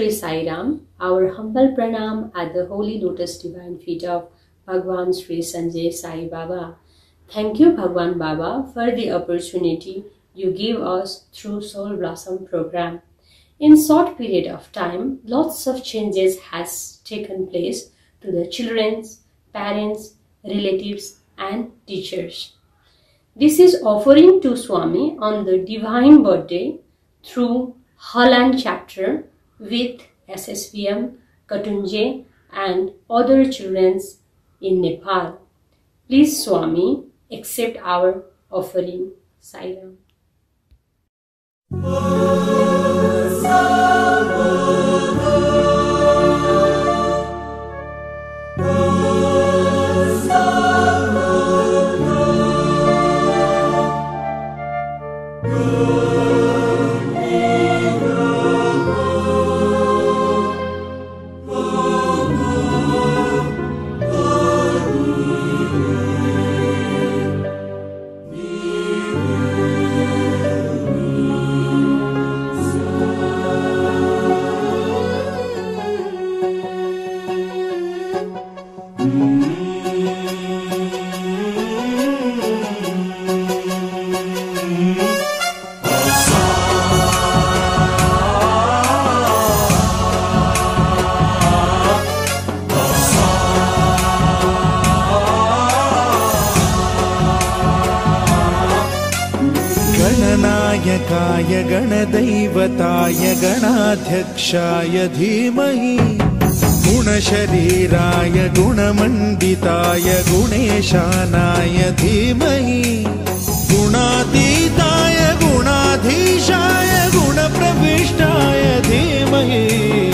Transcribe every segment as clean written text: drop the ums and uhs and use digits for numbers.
Shri Sai Ram, our humble pranam at the holy lotus divine feet of Bhagwan Shri Sanjay Sai Baba. Thank you Bhagwan Baba for the opportunity you give us through Soul Blossom program. In short period of time, lots of changes has taken place to the children's, parents, relatives and teachers. This is offering to Swami on the divine birthday through Holland chapter with SSVM, Katunje and other children in Nepal. Please Swami, accept our offering. Sai Ram. गणनायकाय गणदैवताय गणाध्यक्षाय धीमहि गुणशरीराय गुणमण्डिताय गुणेशानाय धीमहि गुणातीताय गुणाधीशाय गुणप्रविष्टाय धीमहि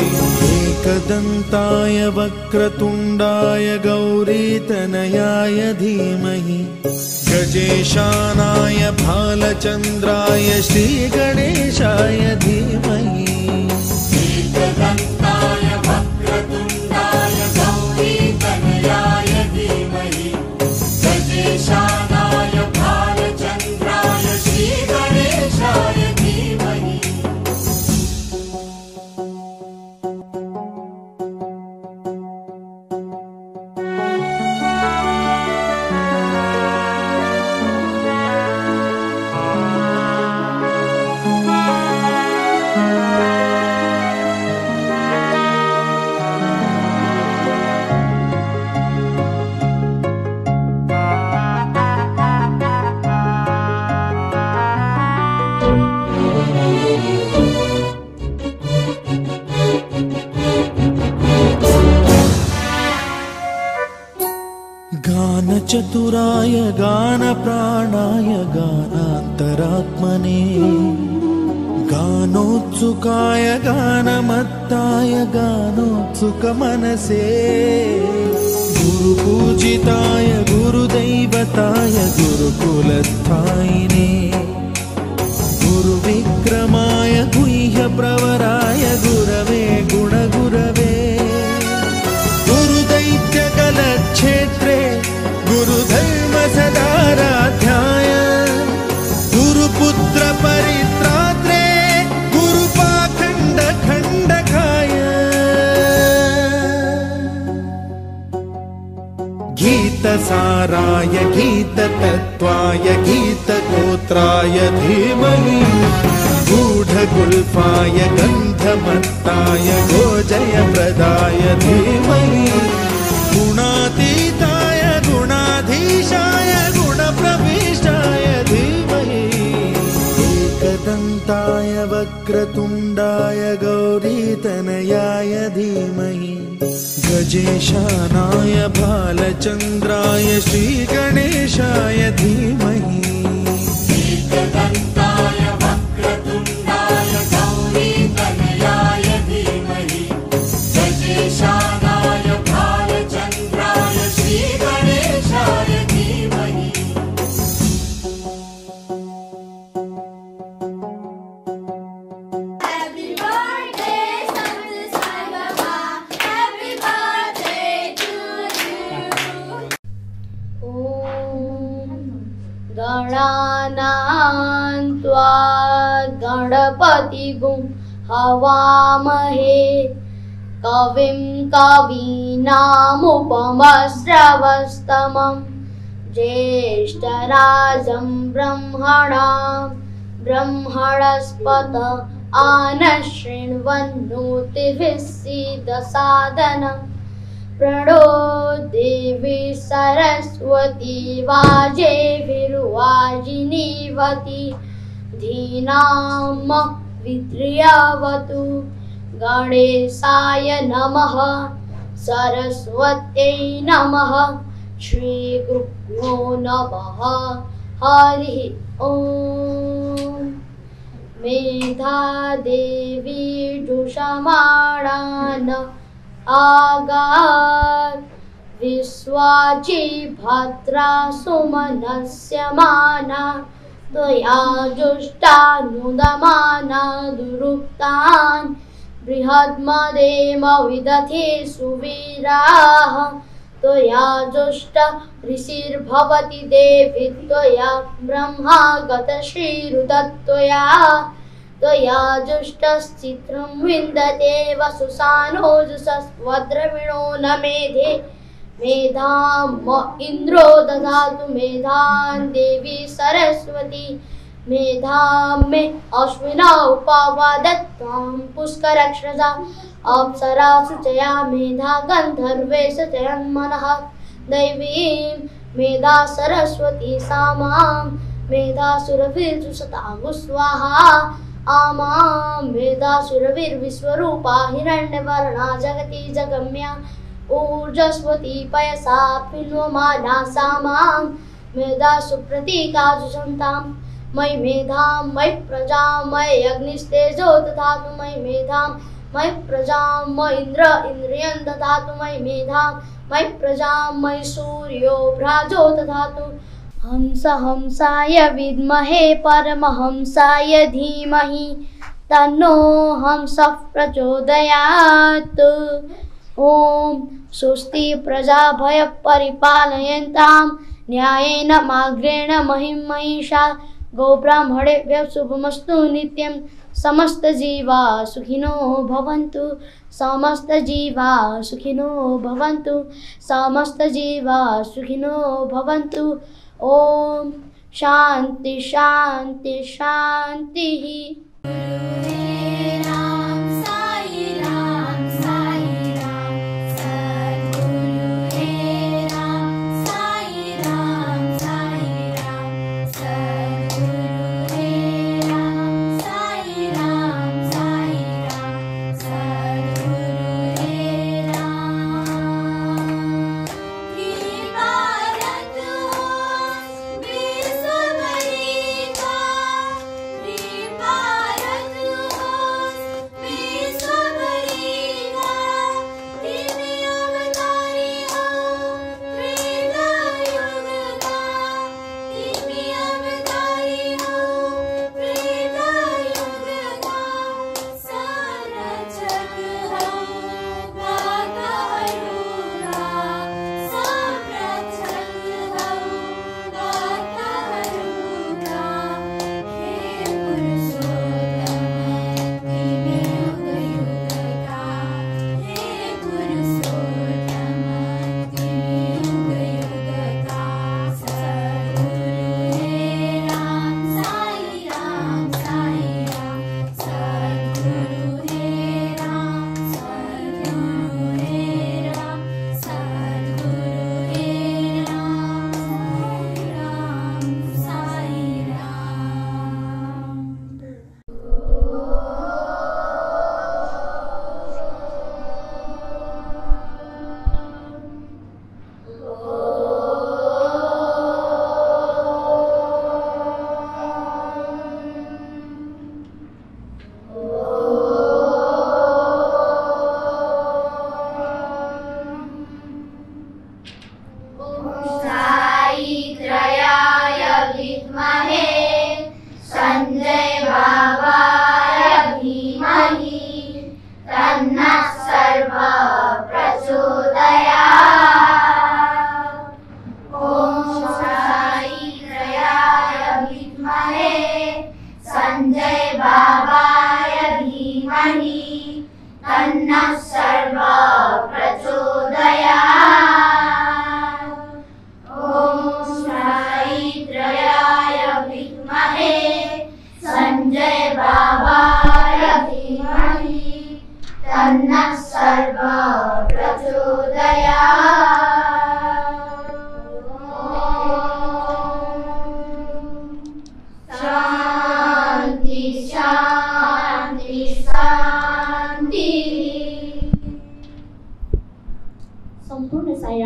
एकदन्ताय वक्रतुण्डाय गौरीतनयाय धीमहि गजेशानाय भालचन्द्राय श्रीगणेशाय धीमहि एकदन्ताय वक्रतुण्डाय गौरीतनयाय धीमहि गजेशानाय भालचन्द्राय श्रीगणेशाय धीमहि। चतुराय गानप्राणाय गानान्तरात्मने गानोत्सुकाय गानमत्ताय गानोत्सुकमनसे गुरुपूजिताय गुरुदैवताय गुरुकुलस्थायिने गुरुविक्रमाय गुह्यप्रवराय गुरवे गुणगुरवे गुरुदैत्यकलक्षेत्रे गुरुधर्म सदाराध्याय गुरुपुत्र परित्रात्रे गुरुपाखण्ड खण्डकाय गीतसाराय गीततत्त्वाय गीतगोत्राय धीमहि गूढगुल्फाय गन्धमत्ताय गोजयप्रदाय धीमहि गुणातीताय गुणाधीशाय गुणप्रविष्टाय धीमहि एकदन्ताय वक्रतुण्डाय गौरीतनयाय धीमहि गजेशानाय भालचन्द्राय श्रीगणेशाय धीमहि एकदन्ताय वक्रतुण्डाय गौरीतनयाय धीमहि गजेशानाय भालचन्द्राय श्रीगणेशाय धीमहि। Happy birthday, Sanjay Sai Baba. Happy birthday to you. गणानां त्वा गणपतिगुं हवामहे कविं कवीनामुपमश्रवस्तमं ज्येष्ठराजं ब्रह्मणस्पत आनशृण्वन्नोतिभिस्सीदसादनम् प्रणो देवी सरस्वती वाजेभिर्वाजिनीवती धीनां विद्रियावतु गणेशाय नमः सरस्वत्यै नमः श्रीगुरुभ्यो नमः हरिः ॐ मेधादेवी जुषमाणान् आगात् विश्वाची भद्रा सुमनस्य माना त्वया जुष्टानुदमाना दुरुक्तान् बृहद्मदेम विदधे सुवीराः त्वया जुष्ट ऋषिर्भवति देवी त्वया ब्रह्मा गतश्रीरुदत्वया त्वया जुष्टश्चित्रं विन्दते वसुसानोजसस्वद्रविणो न मेधे मेधां इन्द्रो ददातु मेधां देवी सरस्वती मेधां मे अश्विना उपवदत्तां पुष्करक्षसा अप्सरासु चया मेधा गन्धर्वेश चयन्मनः दैवीं मेधा सरस्वती सामां मेधा सुरभिर्जुषतां स्वाहा आमां मेधा सुरभिर्विश्वरूपा हिरण्यवर्णा जगति जगम्या ऊर्जस्वती पयसा पिन्वमाना सामां मेधा सुप्रतीका जुषन्तां मयि मेधां मयि प्रजां मयि अग्निस्तेजो दधातु मयि मेधां मयि प्रजां मयि इन्द्रियं दधातु मयि मेधां मयि प्रजां मयि सूर्यो भ्राजो दधातु हंसाय विद्महे परमहंसाय धीमहि तन्नो हंसः प्रचोदयात् ॐ स्वस्ति प्रजाभय परिपालयन्तां न्यायेन मार्गेण महिषा गोब्राह्मणेभ्यः शुभमस्तु नित्यं समस्तजीवा सुखिनो भवन्तु समस्तजीवा सुखिनो भवन्तु समस्तजीवा सुखिनो भवन्तु ॐ शान्ति शान्ति शान्तिः Viva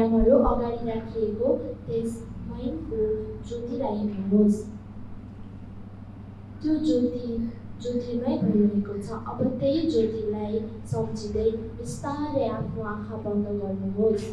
आयामहरू अगाडि राखिएको त्यस मैनको ज्योतिलाई हेर्नुहोस्। त्यो ज्योति ज्योतिर्मय भइरहेको छ। अब त्यही ज्योतिलाई सम्झिँदै बिस्तारै आफ्नो आँखा बन्द गर्नुहोस्।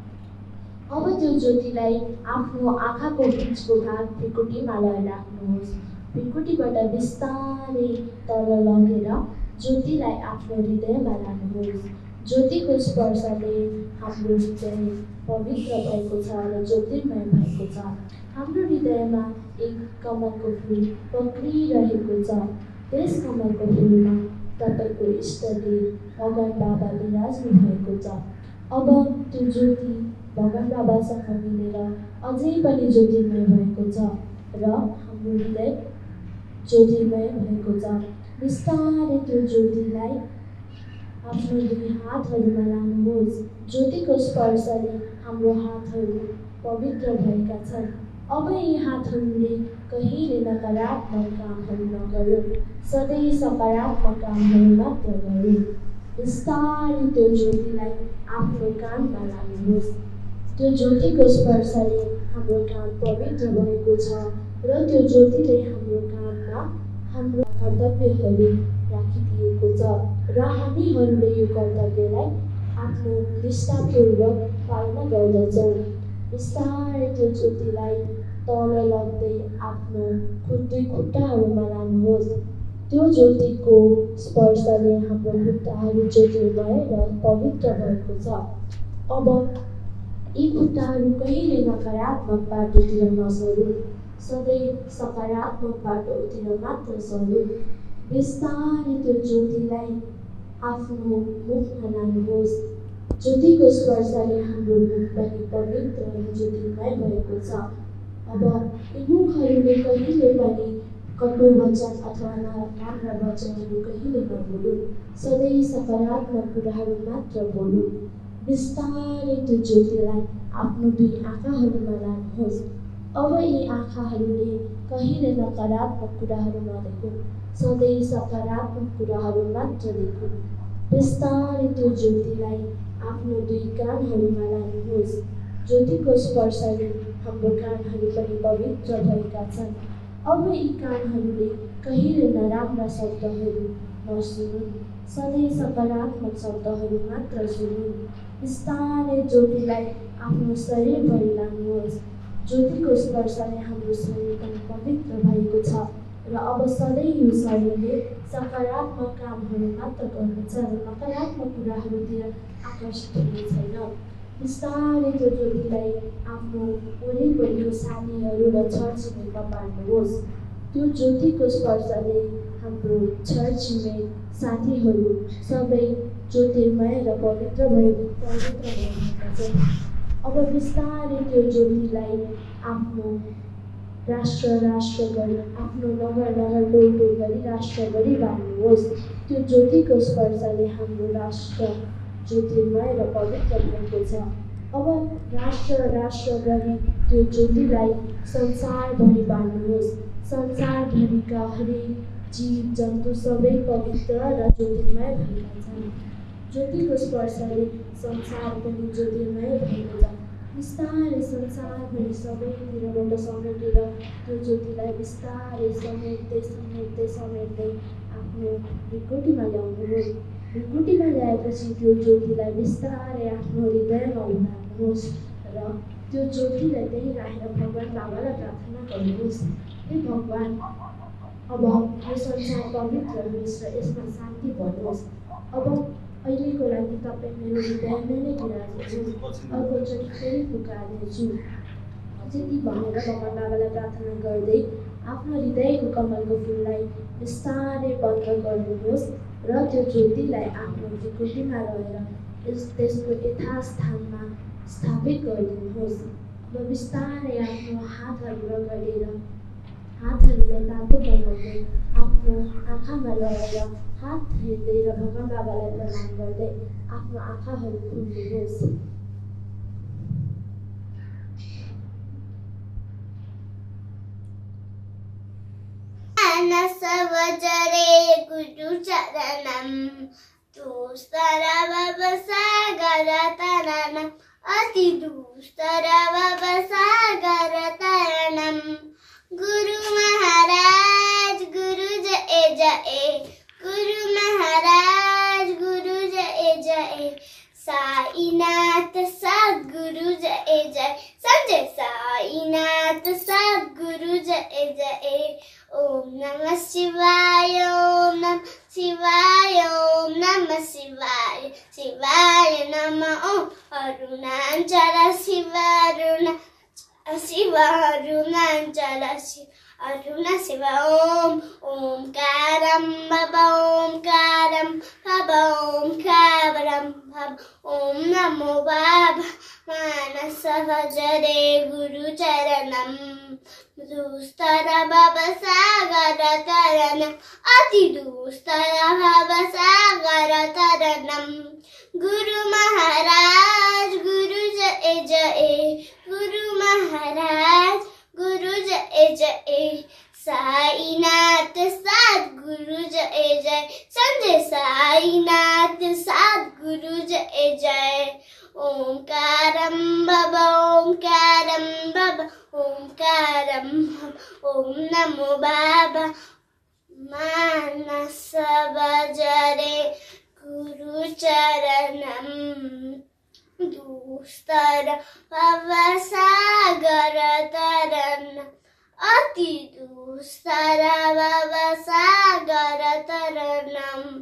अब त्यो ज्योतिलाई आफ्नो आँखाको बिचको भाग भृकुटीमा राख्नुहोस्। भृकुटीबाट बिस्तारै तल लगेर ज्योतिलाई आफ्नो हृदयमा लानुहोस्। ज्योतिको स्पर्शले हाम्रो हृदय पवित्र भएको छ र ज्योतिर्मय भएको छ। हाम्रो हृदयमा एक कमलको फुल पक्रिरहेको छ। त्यस कमलको फुलमा तपाईँको इष्टदेव भगवान बाबा विराज्नु भएको छ। अब त्यो ज्योति भगवान बाबासँग मिलेर अझै पनि ज्योतिर्मय भएको छ र हाम्रो हृदय ज्योतिर्मय भएको छ। बिस्तारै त्यो ज्योतिलाई आफ्नो दुई हातहरूमा लानुहोस्। ज्योतिको स्पर्शले हाम्रो हातहरू पवित्र भएका छन्। अब यी हातहरूले कहिले नकारात्मक कामहरू नगरून्, सधैँ सकारात्मक कामहरू मात्र गरून्। बिस्तारै त्यो ज्योतिलाई आफ्नो कानमा लानुहोस्। त्यो ज्योतिको स्पर्शले हाम्रो कान पवित्र भएको छ र त्यो ज्योतिले हाम्रो कानमा हाम्रो कर्तव्यहरू राखिदिएको छ र हामीहरूले यो कर्तव्यलाई आफ्नो निष्ठापूर्वक पालना गर्दछौँ। बिस्तारै त्यो ज्योतिलाई तल लग्दै आफ्नो दुई खुट्टाहरूमा लानुहोस्। त्यो ज्योतिको स्पर्शले हाम्रो खुट्टाहरू ज्योतिर्मय र पवित्र भएको छ। अब यी खुट्टाहरू कहिले नकारात्मक बाटोतिर नसरून्, सधैँ सकारात्मक बाटोतिर मात्र सरून्। बिस्तारै त्यो ज्योतिलाई आफ्नो मुखमा लानुहोस्। ज्योतिको स्पर्शले हाम्रो मुख पनि पवित्र र ज्योतिर्मय भएको छ। अब यी मुखहरूले कहिले पनि कटु वचन अथवा नराम्रा वचनहरू कहिले नबोलुन्, सधैँ सकारात्मक कुराहरू मात्र बोलुन्। बिस्तारै त्यो ज्योतिलाई आफ्नो दुई आँखाहरूमा लानुहोस्। अब यी आँखाहरूले कहिले नकारात्मक कुराहरू नदेखुन्, सधैँ सकारात्मक कुराहरू मात्र देखुन्। बिस्तारै त्यो ज्योतिलाई आफ्नो दुई कानहरूमा लानुहोस्। ज्योतिको स्पर्शले हाम्रो कानहरू पनि पवित्र भएका छन्। अब यी कानहरूले कहिले नराम्रा शब्दहरू नसुनुन्, सधैँ सकारात्मक शब्दहरू मात्र सुनुन्। बिस्तारै ज्योतिलाई आफ्नो शरीरभरि लानुहोस्। ज्योतिको स्पर्शले हाम्रो शरीर पनि पवित्र भएको छ र अब सधैँ यो शरीरले सकारात्मक कामहरू मात्र गर्नेछ र नकारात्मक कुराहरूतिर आकर्षित हुने छैन। बिस्तारै त्यो ज्योतिलाई आफ्नो वरिपरिको साथीहरू र छरछिमेकमा बाँड्नुहोस्। त्यो ज्योतिको स्पर्शले हाम्रो छरछिमेक साथीहरू सबै ज्योतिर्मय र पवित्र भएका छन्। अब बिस्तारै त्यो ज्योतिलाई आफ्नो राष्ट्र गरी, आफ्नो नगर टोल गरी राष्ट्र गरी बाँड्नुहोस्। त्यो ज्योतिको स्पर्शले हाम्रो राष्ट्र ज्योतिर्मय र पवित्र भएको छ। अब राष्ट्र गरी त्यो ज्योतिलाई संसारभरि बाँड्नुहोस्। संसारभरिका हरेक जीव जन्तु सबै पवित्र र ज्योतिर्मय भएका छन्। ज्योतिको स्पर्शले संसार पनि ज्योतिर्मय भएको छ। बिस्तारै संसारभरि सबैतिरबाट समेटेर त्यो ज्योतिलाई बिस्तारै समेट्दै आफ्नो भृकुटीमा ल्याउनुहोस्। भृकुटीमा ल्याएपछि त्यो ज्योतिलाई बिस्तारै आफ्नो हृदयमा उतार्नुहोस् र त्यो ज्योतिलाई त्यही राखेर भगवान बाबालाई प्रार्थना गर्नुहोस्। हे भगवान, अब यो संसार पवित्र होस् र यसमा शान्ति बनोस्। अब अहिलेको लागि तपाईँ मेरो हृदयमा नै बिराज्नुहोस्। अर्कोचोटि फेरि पुकार्नेछु। त्यति भनेर भगवान बाबालाई प्रार्थना गर्दै आफ्नो हृदयको कमलको फुललाई बिस्तारै बन्द गर्नुहोस् र त्यो ज्योतिलाई आफ्नो भृकुटीमा रहेर त्यसको यथास्थानमा स्थापित गरिदिनुहोस्। अब बिस्तारै आफ्नो हातहरू रगडेर हातहरूलाई तातो बनाउँदै आफ्नो आँखामा लगाएर हात हेर्दै र भगवान बाबालाई प्रणाम गर्दै आफ्नो आँखाहरू खोल्नुहोस्। मानसवजरे गुरुचरणं तुस्तरवसागरतरणं अति दुस्तर भवसागर तरणम। गुरु महाराज गुरु जय जय, गुरु महाराज गुरु जय जय, साईनाथ सद्गुरु जय जय, संजय साईनाथ सद्गुरु जय जय। ओम नमः शिवाय, ओम नमः शिवाय, ओम नमः शिवाय, शिवाय नमः। ओम अरुणाचल शिव, शिव अरुणाचल शिव, अरुण शिव। ओम ओंकारं भव, ओंकारं भव, ओंकारं भव। ओम नमो बाबा मानस भजरे गुरुचरणं। दुस्तर भवसागर तरणम्, अति दुस्तर भवसागर तरणम्। गुरु महाराज गुरु जय जय, गुरु महाराज गुरु जय जय, साईनाथ सद्गुरु जय जय, संजय साईनाथ सद्गुरु जय जय। ओंकारं भव, ओंकारं भव, ओंकारं भव। ओम नमो बाबा मानस भजरे गुरुचरणं। दुस्तर भवसागर तरणम्, अति दुस्तर भवसागर तरणम्।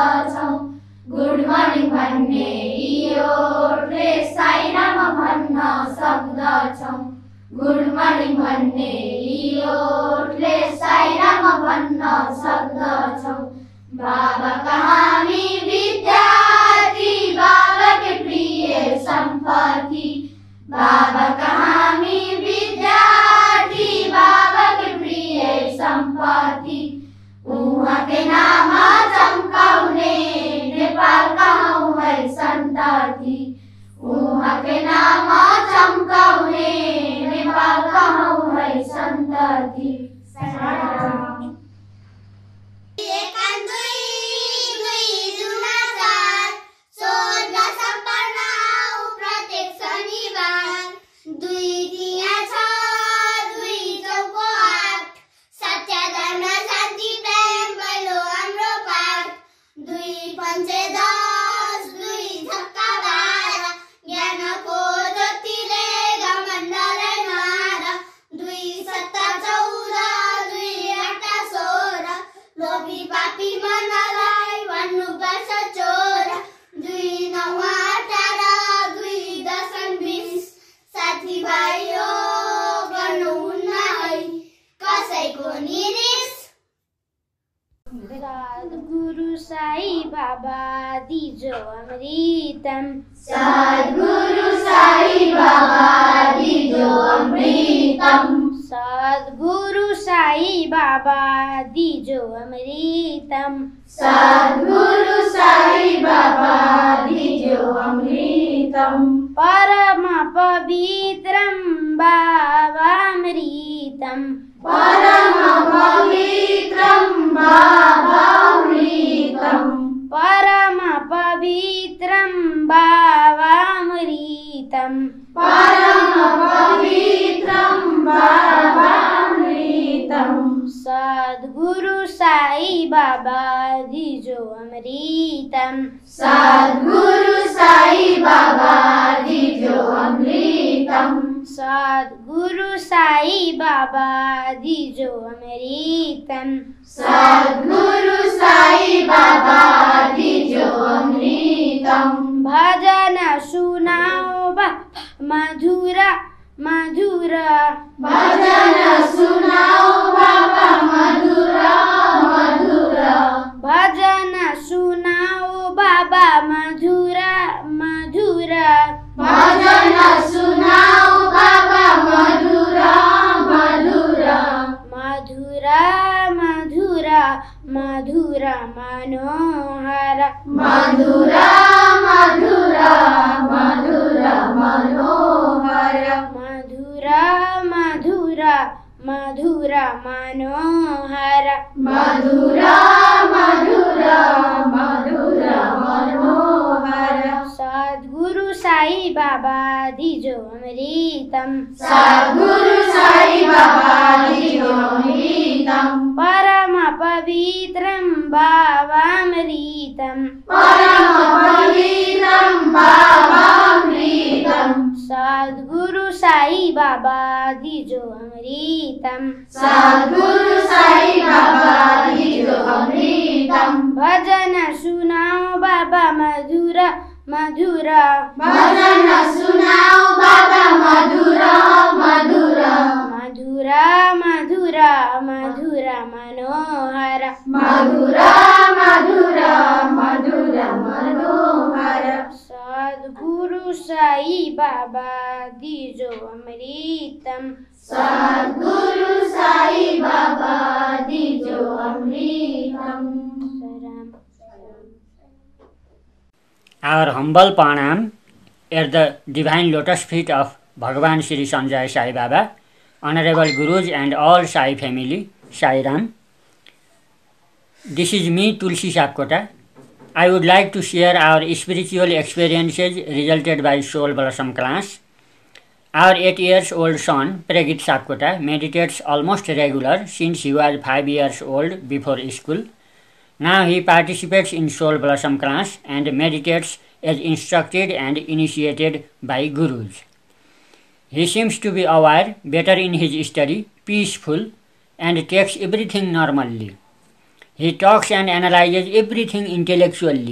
गुड मॉर्निंग भन्ने यो साई राम भन्न मणि भन्ने योटले साईराम भन्न सक्दछौँ। बाबाका हामी विद्यार्थी, बाबाकै प्रिय सम्पत्ति। बाबाका हामी विद्यार्थी, बाबाकै प्रिय सम्पत्ति। उहाँकै नाम चम्काउने नेपालका हौँ है सन्तति। उहाँकै नाम चम्काउने नेपालका हौँ है सन्तति। सद्गुरु साई बाबा दिजो अमृतम। सद्गुरु साई बाबा दिजो अमृतम। सद्गुरु साई बाबा दिजो अमृतम। सद्गुरु साई बाबा दिजो अमृतम। परम पवित्रम बाबामृतम। परम पवित्रम बाबामृतम। परम पवित्रम बाबामृतम। परम पवित्रम बाबामृतम। सद्गुरु साई बाबा दिजो अमृतम। सद्गुरु साई बाबा दिजो अमृतम। सद्गुरु साई बाबा दिजो अमृतम। सद्गुरु साई बाबा दिजो अमृतम। भजन सुनाओ मधुर मधुर। भजन सुनाओ बाबा मधुर मधुर। भजन सुनाओ बाबा मधुर मधुर। भजन सुनाओ बाबा मधुर मधुर। मधुर मधुर मधुर मनोहर। मधुर मधुर मधुर मनोहर। मधुर मधुर मधुर मनोहर। मधुर मधुर मधुर मनोहर। सद्गुरु साई बाबा दिजो अमृतम। सद्गुरु साई बाबा दिजो अमृतम। परम पवित्रम बाबामृतम। परम पवित्रम बाबामृतम। सद्गुरु साई बाबा दिजो अमृतम। सद्गुरु साई बाबा दिजो अमृतम। भजन सुनाओ बाबा मधुर मधुर। भजन सुनाओ बाबा मधुर मधुर। मधुर मधुर मधुर मनोहर। मधुर मधुर मधुर मनोहर। सद्गुरु साई बाबा दिजो अमृतम। सद्गुरु साई बाबा दिजो अमृतम। Our humble pranam at the divine lotus feet of Bhagavan Shri Sanjay Sai Baba, Honorable Gurus and all Sai family, Sai Ram. This is me, Tulsi Sapkota. I would like to share our spiritual experiences resulted by Soul Blossom class. Our 8 years old son, Pregit Sapkota, meditates almost regular since he was 5 years old before school. Now he participates in Soul Blossom class and meditates as instructed and initiated by Gurus. He seems to be aware, better in his study, peaceful, and takes everything normally. He talks and analyzes everything intellectually.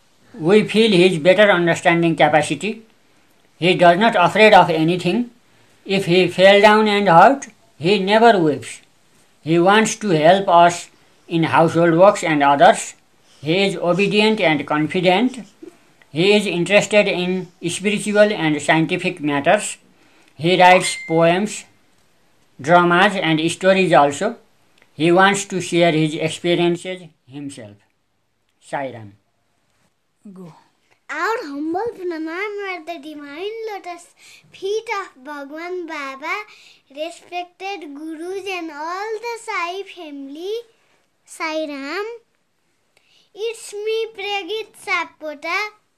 We feel his better understanding capacity. He does not afraid of anything. If he fell down and hurt, he never weeps. He wants to help us in household works and others. He is obedient and confident. He is interested in spiritual and scientific matters. He writes poems, dramas and stories also. He wants to share his experiences himself. Sai Ram. Go. Our humble pranam at the divine lotus feet of Bhagwan Baba, respected gurus and all the Sai family. Sai Ram. It's me, Pragit Sapota.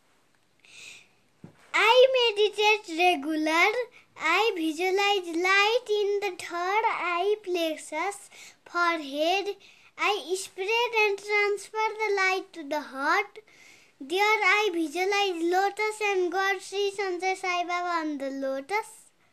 I meditate regular. I visualize light in the third eye plexus, forehead. I spread and transfer the light to the heart. There I visualize lotus and God Sri Sanjay Sai Baba on the lotus.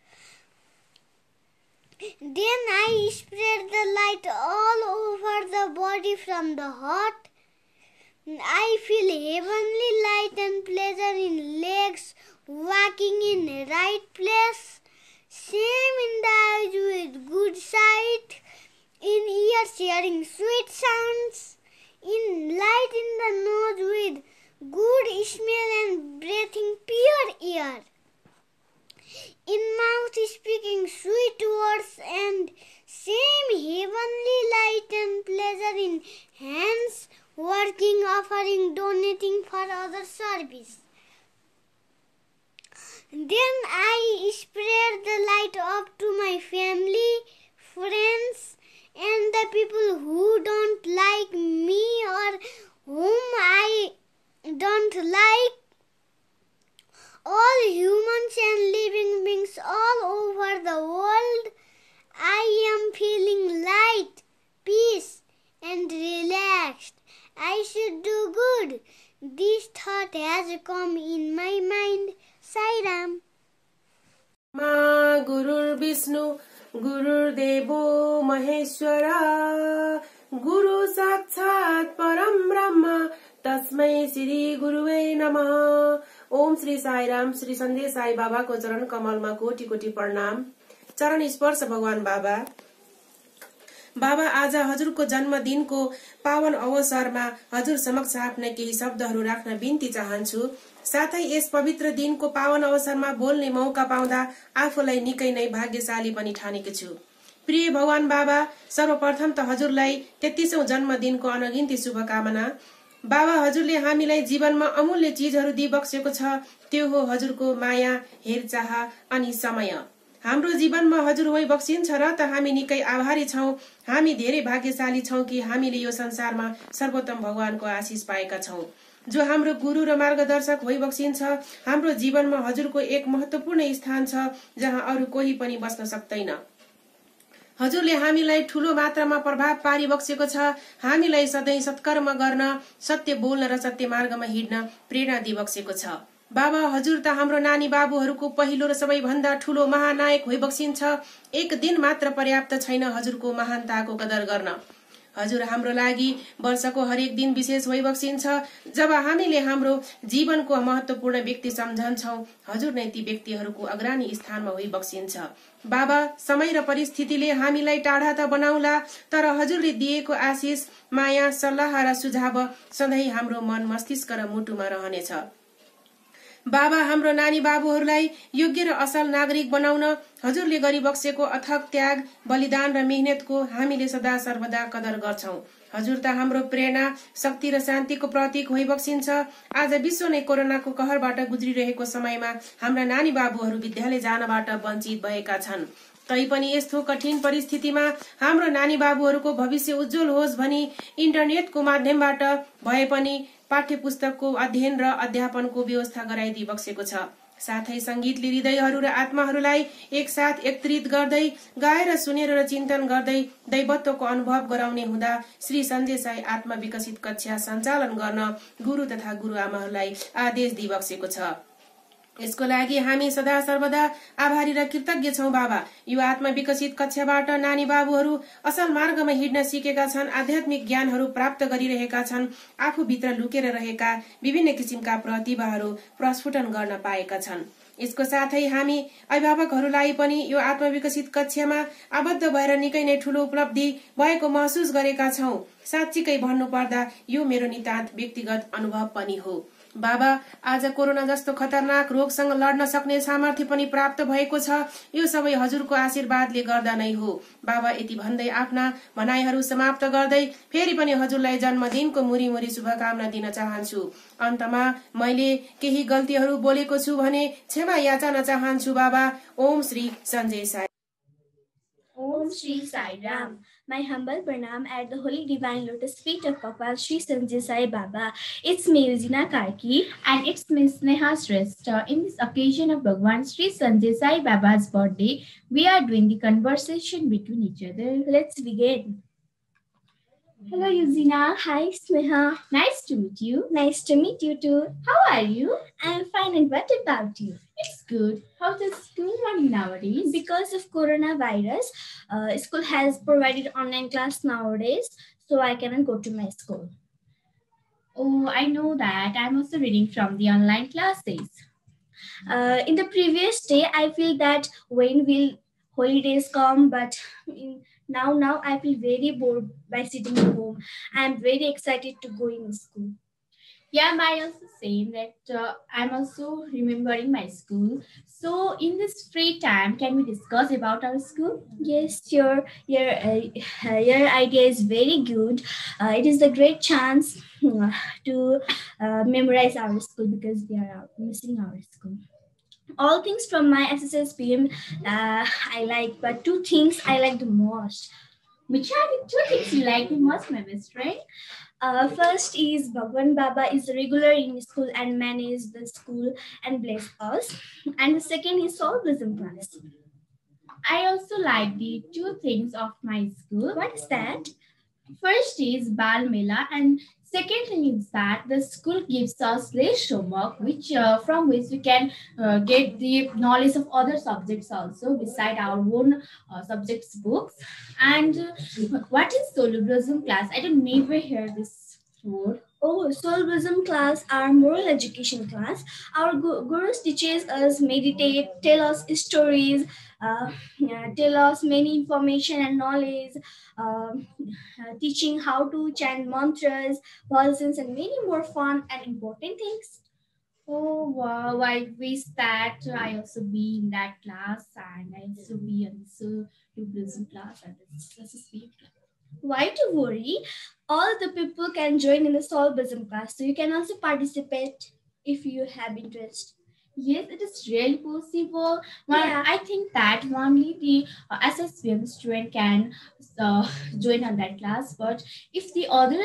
Then I spread the light all over the body from the heart. I feel heavenly light and pleasure in legs, walking in right place. Same in the eyes with good sight, in ears hearing sweet sounds, in light in the nose with good smell and breathing pure air, in mouth speaking sweet words, and same heavenly light and pleasure in hands, working, offering, donating for other service. Then I spread the light up to my family, friends, and the people who don't like me or whom I don't like. All humans and living beings all over the world. I am feeling light, peace, and relaxed. I should do good. This thought has come in my mind. Sai Ram. Ma Gurur Vishnu, Gurur Devo Maheshwara, Guru Sakshat Param Brahma, Tasmai Shri Guruve Namah. Om Shri Sai Ram, Shri Sanjay Sai Baba को चरण कमल में कोटि कोटि प्रणाम। चरण स्पर्श भगवान बाबा। बाबा, आज हजुरको जन्मदिनको पावन अवसरमा हजुर समक्ष आफ्ना केही शब्दहरू राख्न बिन्ती चाहन्छु। साथै यस पवित्र दिनको पावन अवसरमा बोल्ने मौका पाउँदा आफूलाई निकै नै भाग्यशाली पनि ठानेको छु। प्रिय भगवान बाबा, सर्वप्रथम त हजुरलाई 33औं जन्मदिनको अनगिन्ती शुभकामना। बाबा, हजुरले हामीलाई जीवनमा अमूल्य चीजहरू दिइबक्सेको छ, त्यो हो हजुरको माया, हेरचाह अनि समय। हाम्रो जीवनमा हजुर वही बक्सिन्छ र त हामी निकै आभारी छौं। हामी धेरै भाग्यशाली छौं कि हामीले यो संसारमा सर्वोत्तम भगवानको आशीष पाएका छौं, जो हाम्रो गुरु र मार्गदर्शक होइ बक्सिन्छ। हाम्रो जीवनमा हजुरको एक महत्वपूर्ण स्थान छ जहाँ अरू कोही पनि बस्न सक्दैन। हजुरले हामीलाई ठूलो मात्रामा प्रभाव पारिबक्सेको छ। हामीलाई सधैँ सत्कर्म गर्न, सत्य बोल्न र सत्य मार्गमा हिँड्न प्रेरणा दिइबक्सेको छ। बाबा, हजुर त हाम्रो नानी बाबुहरूको पहिलो र सबैभन्दा ठूलो महानायक होइ बक्सिन्छ। एक दिन मात्र पर्याप्त छैन हजुरको महानताको कदर गर्न। हजुर हाम्रो लागि वर्षको हरेक दिन विशेष होइ बक्सिन्छ। जब हामीले हाम्रो जीवनको महत्वपूर्ण व्यक्ति सम्झन्छौं, हजुर नै ती व्यक्तिहरूको अग्रणी स्थानमा होइ बक्सिन्छ। बाबा, समय र परिस्थितिले हामीलाई टाढा त बनाउला, तर हजुरले दिएको आशीष, माया, सल्लाह र सुझाव सधैँ हाम्रो मन, मस्तिष्क र मुटुमा रहनेछ। बाबा, हाम्रो नानी बाबुहरूलाई योग्य र असल नागरिक बनाउन हजुरले गरिबक्सेको अथक त्याग, बलिदान र मेहनतको हामीले सदा सर्वदा कदर गर्छौं। हजुर त हाम्रो प्रेरणा, शक्ति र शान्तिको प्रतीक होइ बक्सिन्छ। आज विश्व नै कोरोनाको कहरबाट गुज्रिरहेको समयमा हाम्रा नानी बाबुहरू विद्यालय जानबाट वञ्चित भएका छन्। तैपनि यस्तो कठिन परिस्थितिमा हाम्रो नानी बाबुहरूको भविष्य उज्जवल होस् भनी इन्टरनेटको माध्यमबाट भए पनि पाठ्य पुस्तकको अध्ययन र अध्यापनको व्यवस्था गराइदिइबक्सेको छ। साथै संगीतले हृदयहरू र आत्माहरूलाई एकसाथ एकत्रित गर्दै, गाएर, सुनेर र चिन्तन गर्दै दैवत्वको अनुभव गराउने हुँदा श्री सञ्जय साई आत्मा विकसित कक्षा सञ्चालन गर्न गुरु तथा गुरुआमाहरूलाई आदेश दिइबक्सेको छ। यसको लागि हामी सदा सर्वदा आभारी र कृतज्ञ छौं। बाबा, यो आत्मा विकसित कक्षाबाट नानी बाबुहरू असल मार्गमा हिँड्न सिकेका छन्, आध्यात्मिक ज्ञानहरू प्राप्त गरिरहेका छन्, आफू भित्र लुकेर रहेका विभिन्न किसिमका प्रतिभाहरू प्रस्फुटन गर्न पाएका छन्। यसको साथै हामी अभिभावकहरूलाई पनि यो आत्मविकसित कक्षामा आबद्ध भएर निकै नै ठूलो उपलब्धि भएको महसुस गरेका छौं। साच्चीकै भन्नुपर्दा यो मेरो नितान्त व्यक्तिगत अनुभव पनि हो। बाबा, आज कोरोना जस्तो खतरनाक रोगसँग लड्न सक्ने सामर्थ्य पनि प्राप्त भएको छ। यो सबै हजुरको आशीर्वादले गर्दा नै हो। बाबा, यति भन्दै आफ्ना भनाइहरू समाप्त गर्दै फेरि पनि हजुरलाई जन्मदिनको मुरी शुभकामना दिन चाहन्छु। अन्तमा मैले केही गल्तीहरू बोलेको छु भने क्षमा याचना चाहन्छु बाबा। Om Shri Sanjay Sai. Om Shri Sai Ram. My humble pranam at the Holy Divine Lotus feet of Bhagwan Shri Sanjay Sai Baba. It's me, Uzina Karki. And it's Miss Neha Shrestha. In this occasion of Bhagwan Shri Sanjay Sai Baba's birthday, we are doing the conversation between each other. Let's begin. Hello, Uzina. Hi, Sneha. Nice to meet you. Nice to meet you too. How are you? I'm fine, and what about you? It's good. How's the school running nowadays? Because of coronavirus, school has provided online class nowadays, so I cannot go to my school. Oh, I know that. I'm also reading from the online classes. In the previous day, I feel that when will holidays come, but now I feel very bored by sitting at home. I am very excited to go in school. Yeah, I also saying that I'm also remembering my school. So in this free time, can we discuss about our school? Yes, your idea is very good. It is a great chance to memorize our school because we are missing our school. All things from my SSSPM I like, but two things I like the most. Which are the two things you like the most, my best friend? First is Bhagwan Baba is regular in school and manages the school and bless us. And the second is Soulwism class. I also like the two things of my school. What is that? First is Bal Mela, and second thing is that the school gives us less homework, which from which we can get the knowledge of other subjects also beside our own subjects books. And what is Soulwism class? I don't never hear this word. Oh, Soulwism class are moral education class. Our gurus teaches us meditate, tell us stories, tell us many information and knowledge, teaching how to chant mantras, bhajans, and many more fun and important things. Oh wow, I wish that I also be in that class and I also be in the Soulwism class and this is sweet. Why to worry? All the people can join in the Soulwism class, so you can also participate if you have interest. Yes, it is really possible. Well, Yeah. I think that only the SSVM student can join on that class. But if the other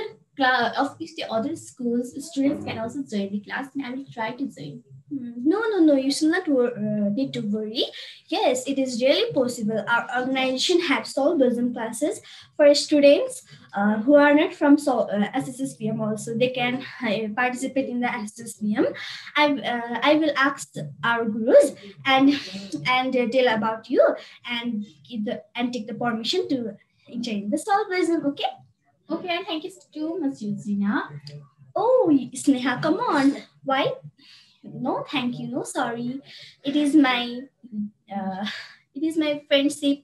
schools students can also join the class, then I will try to join. No, you should not need to worry. Yes, it is really possible. Our organization has Soulwism classes for students who are not from SSSVM also. They can participate in the SSSVM. I will ask our gurus and tell about you and take the permission to join the Soulwism. Okay? Okay, and thank you too much, Uzina. Oh, Sneha, come on. Why? No, thank you. No, sorry. It is my friendship.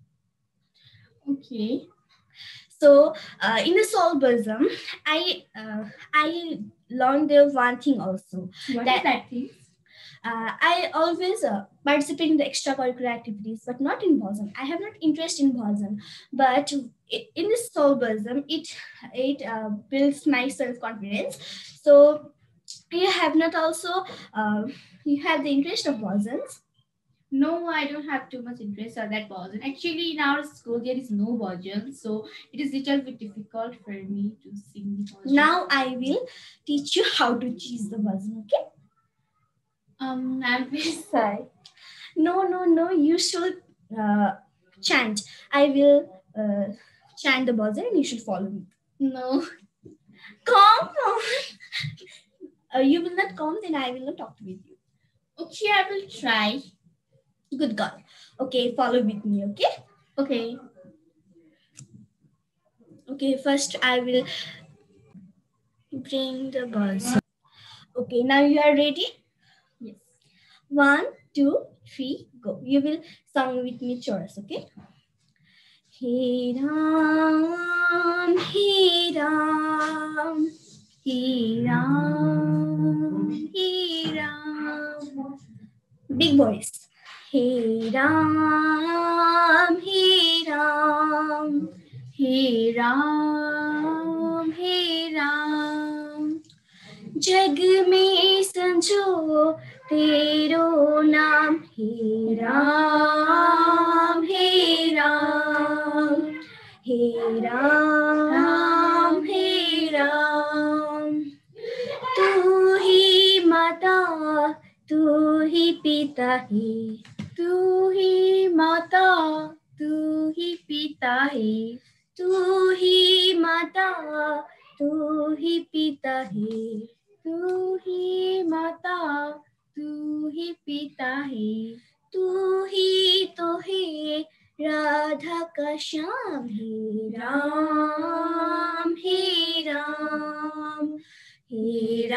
Okay. So in the Soulwism, I learned the one thing also. What is that thing? I always participate in the extracurricular activities, but not in bhajan. I have not interest in bhajan, but in this Soulwism, it builds my self-confidence. So you have not also you have the interest of bhajans? No, I don't have too much interest on that bhajan. Actually, in our school there is no bhajan, so it is little bit difficult for me to sing the bhajan. Now I will teach you how to choose the bhajan. Okay? I'm very sorry. No. You should chant. I will chant the bhajan and you should follow me. No. Come on. You will not come, then I will not talk with you. Okay, I will try. Good girl. Okay, follow with me, okay? Okay. Okay, first I will bring the buzz. Okay, now you are ready? Yes. 1, 2, 3, go. You will sing with me chorus, okay? He Ram, He Ram, He Ram, He Ram. Big voice. He Ram, He Ram, He Ram, He Ram. जग में संजो तेरो नाम हे राम, हे राम, हे राम, हे राम. तू ही माता, तू ही पिता है, तू ही माता, तू ही पिता है, तू ही माता, तू ही पिता है, तू ही माता, तू ही पिता है, तू ही तो है राधा का श्याम. हे राम, हे राम, हे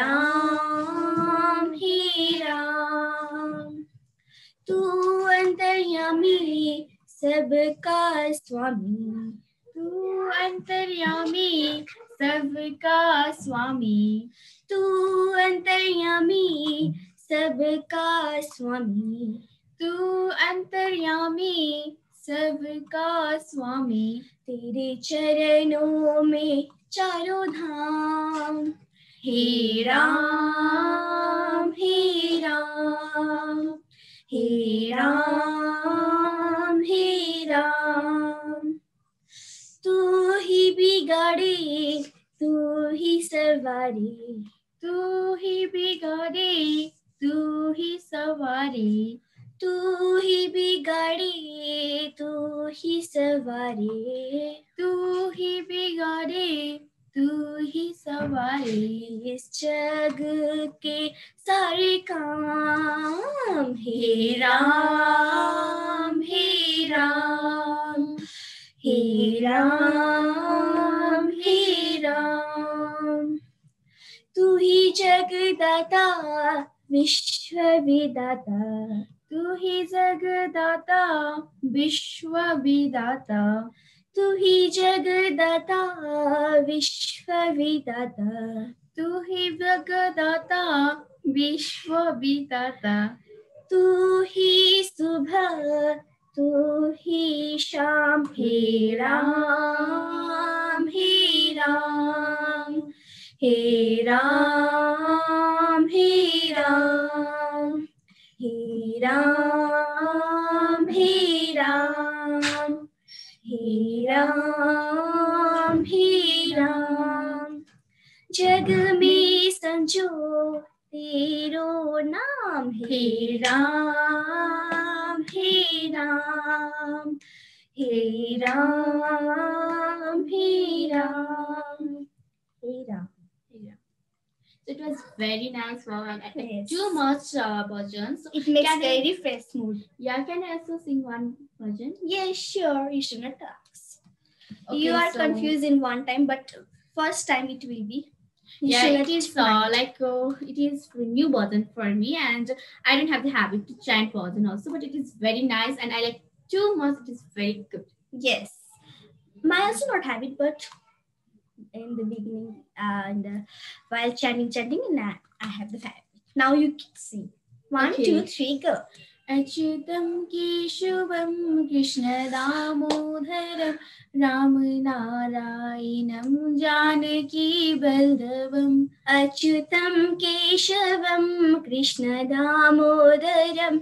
राम, हे राम. तू अंतर्यामी सबका स्वामी, तू अंतर्यामी सबका स्वामी, तू अंतर्यामी सबका स्वामी, तू अंतर्यामी सबका स्वामी. तेरे चरणों में चारों धाम. हे राम, हे राम, हे राम, हे राम. तू ही बिगाड़े, तू ही सवारे, तू ही बिगाड़े, तू ही सवारे, तू ही बिगाड़े, तू ही सवारे, तू ही बिगाड़े, तू ही सवारे. इस जग के सारे काम. हे राम, हे राम, हे राम, हे राम. तू ही जगदाता विश्व विदाता, तू ही जगदाता विश्व विदाता, तू ही जगदाता विश्व विदाता, तू ही जगदाता विश्व विदाता. तू ही सुबह, तू ही शाम. हे राम, हे राम, हे राम, हे राम, हे राम, हे राम, हे राम, हे राम. जग में संजो तेरो नाम. हे राम, हे राम, हे राम, हे राम, हे Ram. So it was very nice, wow, and Yes. too much versions. It makes Can I- very fresh mood. Yeah, can I also sing one version? Yes, sure. You should not ask. Okay, You are so- confused in one time, but first time it will be. You Yeah, should it is mind. it is a new version for me, and I don't have the habit to chant version also, but it is very nice, and I like too much. It is very good. Yes. I also not have it, but in the beginning and while chanting, and I have the habit. Now you can sing. 1, Okay. 2, 3, go. अच्युतं केशवं कृष्णदामोदरं रामनारायणं जानकी बल्लभम्. अच्युतं केशवं कृष्णदामोदरं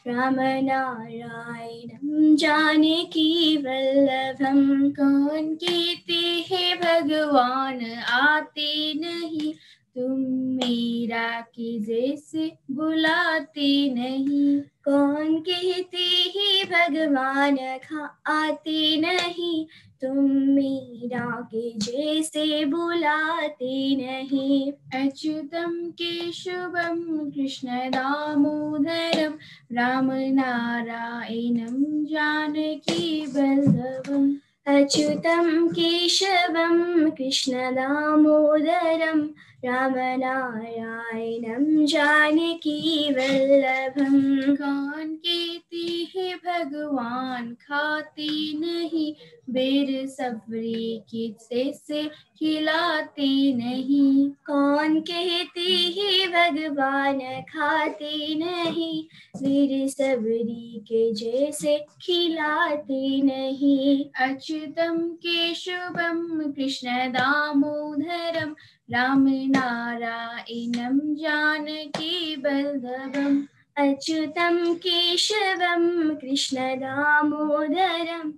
रामनारायणं जानकी वल्लभम्. कौन कहते हैं भगवान आते नहीं, तुम मीरा की जैसे बुलाते नहीं. कौन कहते हैं भगवान आते नहीं, तुम मीरा के जैसे बुलाते नहीं. अच्युतं केशवं कृष्णदामोदरं रामनारायणं जानकी बल्लभम्. अच्युतं केशवं कृष्णदामोदरं रामनारायणं जानकी वल्लभम्। कौन कहते हैं भगवान खाते नहीं, बेर सबरी किसे से खिलाते नहीं। कौन कहते हैं भगवान खाते नहीं, वीर सबरी के जैसे खिलाते नहीं। अच्युतम केशवम कृष्ण दामोदरम, राम नारायणम जानकी वल्लभम। अच्युतं केशवं कृष्ण दामोदरं,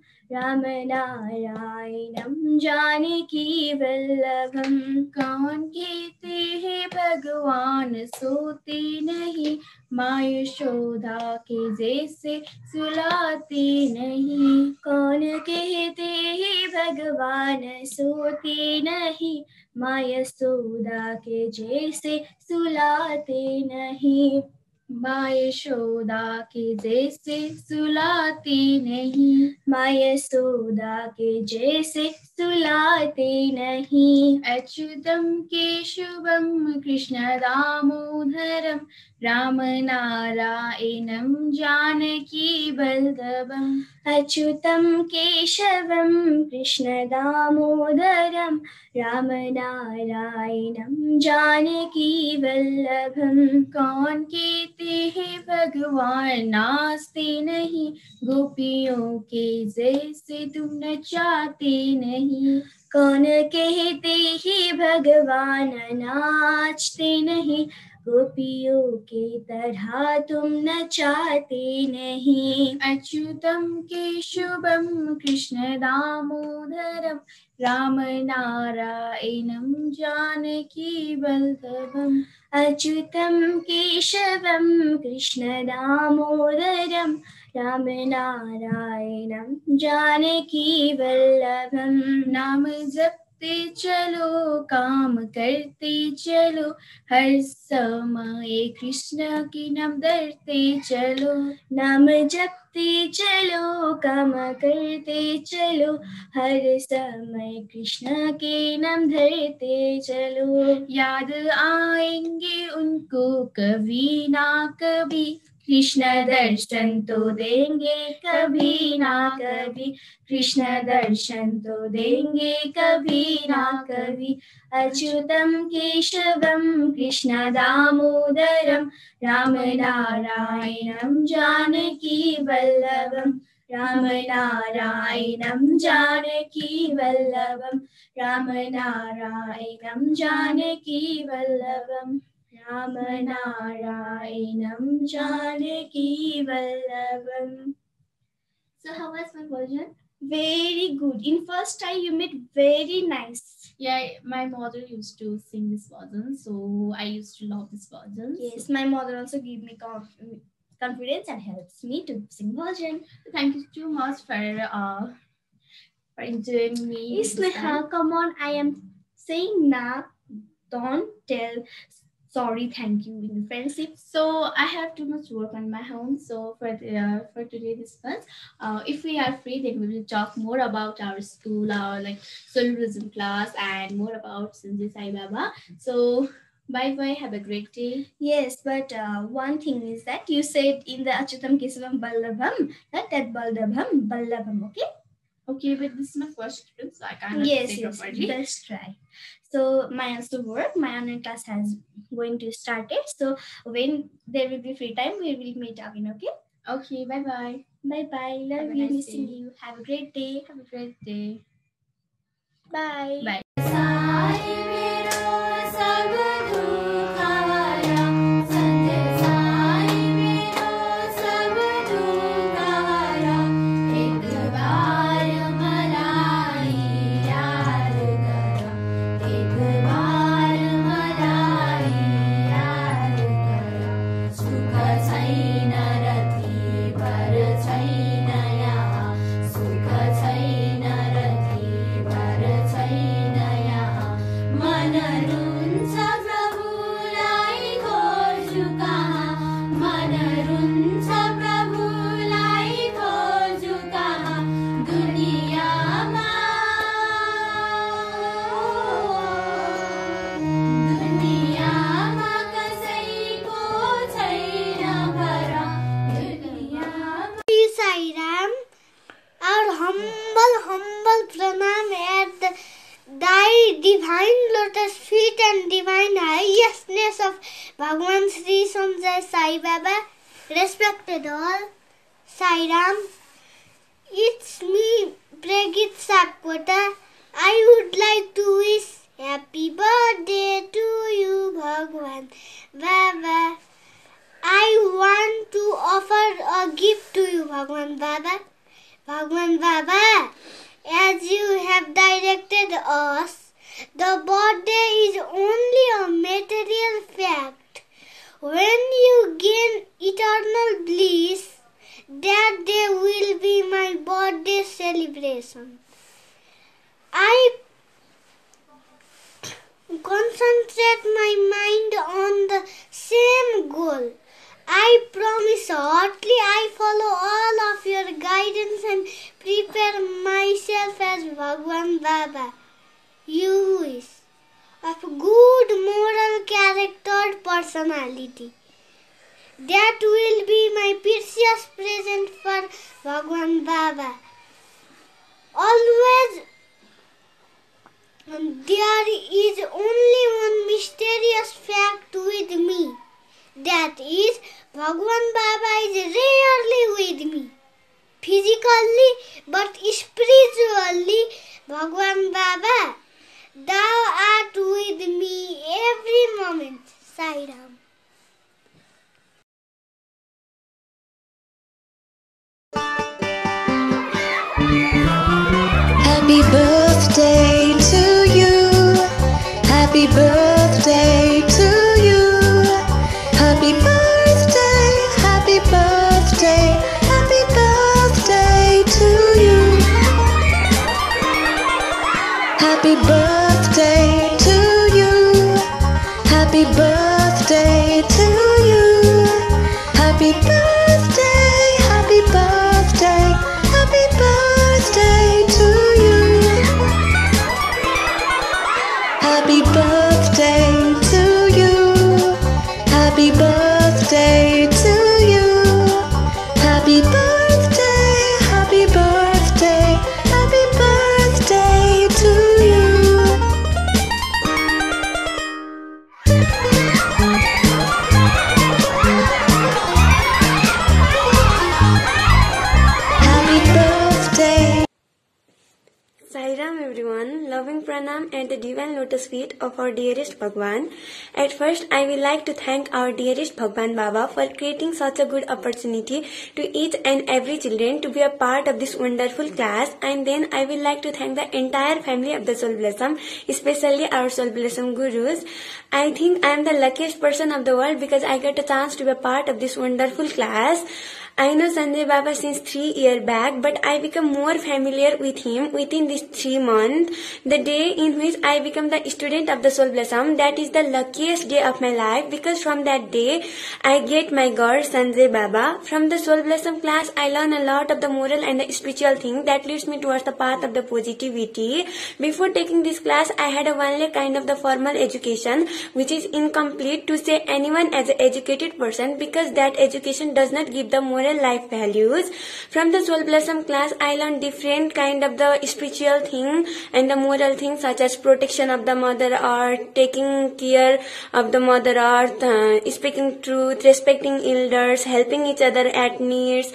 रामनारायणं जानकी वल्लभम्। कौन कहते हैं भगवान सोते नहीं, माँ यशोदा के जैसे सुलाते नहीं। कौन कहते हैं भगवान सोते नहीं, माँ यशोदा के जैसे सुलाते नहीं। माँ यशोदा के जैसे सुलाते नहीं। माँ यशोदा के जैसे सुलाते नहीं। अच्युतम केशवम कृष्ण दामोदरम, राम नारायणम जानकी वल्लभम। अच्युतं केशवं कृष्ण दामोदरं, रामनारायणं जानकी वल्लभम्। कौन कहते हैं भगवान नाचते नहीं, गोपियों के जैसे तुम नचाते नहीं। कौन कहते हैं भगवान नाचते नहीं, गोपियों की तरह तुम नचाते नहीं। अच्युतम केशवम कृष्ण दामोदरम, राम नारायणम जानकी वल्लभम। अच्युतं केशवं कृष्ण दामोदरं, रामनारायणं जानकी वल्लभम्। नाम जपते चलो काम करते चलो, हर समय कृष्ण की नाम धरते चलो। नाम जपते चलो काम करते चलो, हर समय कृष्ण के नाम धरते चलो। याद आएंगे उनको कभी ना कभी, कृष्ण दर्शन तो देंगे कभी ना कभी। कृष्ण दर्शन तो देंगे कभी ना कभी। अच्युतं केशवं Krishna दामोदरं, रामनारायणं Janaki वल्लभम्। रामनारायणं Janaki वल्लभम्। रामनारायणं Janaki वल्लभम्। रामनारायणं Janaki वल्लभम्. So how was my version? Very good. In first try you made very nice. Yeah, my mother used to sing this version, so I used to love this version. Yes, my mother also gave me confidence and helps me to sing version. Thank you too much for enjoying me. Sneha, come on, I am saying now. Don't tell sorry, thank you in the friendship. So I have too much work on my home. So for today this month, if we are free, then we will talk more about our school, our like solution class, and more about Sanjay Sai Baba. So bye bye. Have a great day. Yes, but one thing is that you said in the Achyutam Kesavam Ballabham, that Ballabham, okay? Okay, but this is my first trip, so I can't yes, say yes, properly. let's try. So my also work, my online class has going to start it. So when there will be free time, we will meet again, okay? Okay, bye bye. Bye bye. Love Have a you, nice missing day. you. Have a great day. Have a great day. Bye. Bye. मन divine lotus feet and divine highestness of Bhagwan Sri Sanjay Sai Baba, respected all, Sai Ram. It's me, Pregit Sapkota. I would like to wish happy birthday to you, Bhagwan Baba. I want to offer a gift to you, Bhagwan Baba. Bhagwan Baba, as you have directed us, the birthday is only a material fact. When you gain eternal bliss, that day will be my birthday celebration. I concentrate my mind on the same goal. I promise hotly I follow all of your guidance and prepare myself as Bhagwan Baba. You wish of good moral charactered personality. That will be my precious present for Bhagwan Baba. Always there is only one mysterious fact with me. That is, Bhagwan Baba is rarely with me. Physically but spiritually, Bhagwan Baba, thou art with me every moment. Sai Ram. Happy birthday to you. Happy birthday to you. Happy birthday, happy birthday, happy birthday to you. Happy birthday to you. Happy birthday to you. Happy birthday, happy birthday, happy birthday to you. Happy birthday to you. Happy birthday to you. Happy birthday, happy birthday, happy birthday to you. Happy birthday. Sai Ram everyone, loving pranam at the divine lotus feet of our dearest Bhagwan. At first, I will like to thank our dearest Bhagwan Baba for creating such a good opportunity to each and every children to be a part of this wonderful class. And then I will like to thank the entire family of the Soul Blossom, especially our Soul Blossom Gurus. I think I am the luckiest person of the world because I got a chance to be a part of this wonderful class. I know Sanjay Baba since 3 years back, but I become more familiar with him within this 3 months. The day in which I become the student of the Soul Blossom, that is the luckiest day of my life because from that day, I get my God Sanjay Baba. From the Soul Blossom class, I learn a lot of the moral and the spiritual thing that leads me towards the path of the positivity. Before taking this class, I had a only kind of the formal education, which is incomplete to say anyone as an educated person because that education does not give the moral life values. From the Soul Blossom class, I learned different kind of the spiritual thing and the moral things such as protection of the Mother Earth, taking care of the Mother Earth, speaking truth, respecting elders, helping each other at needs,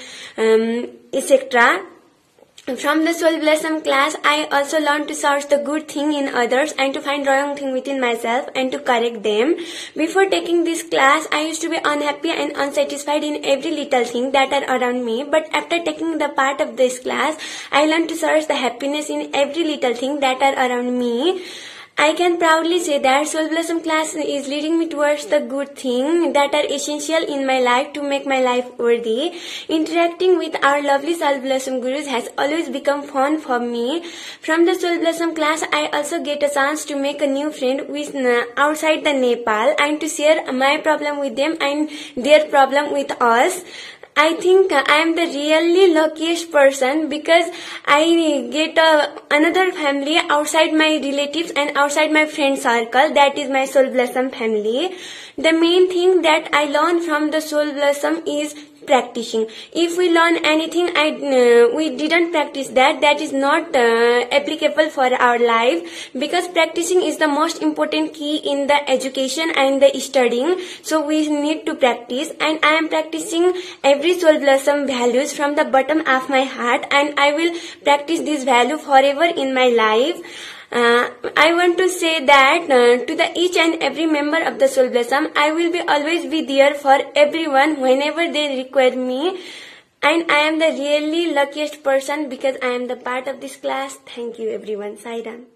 etc. From the Soul Blossom class, I also learned to search the good thing in others and to find wrong thing within myself and to correct them. Before taking this class, I used to be unhappy and unsatisfied in every little thing that are around me. But after taking the part of this class, I learned to search the happiness in every little thing that are around me. I can proudly say that Soul Blossom class is leading me towards the good things that are essential in my life to make my life worthy. Interacting with our lovely Soul Blossom Gurus has always become fun for me. From the Soul Blossom class, I also get a chance to make a new friend with outside the Nepal and to share my problem with them and their problem with us. I think I am the really luckiest person because I get another family outside my relatives and outside my friend circle, that is my Soul Blossom family. The main thing that I learned from the Soul Blossom is practicing. If we learn anything we didn't practice that is not applicable for our life, because practicing is the most important key in the education and the studying. So we need to practice, and I am practicing every Soul Blossom values from the bottom of my heart, and I will practice this value forever in my life. I want to say that to the each and every member of the Soul Blossom, I will always be there for everyone whenever they require me. And I am the really luckiest person because I am the part of this class. Thank you everyone. Sai Ram.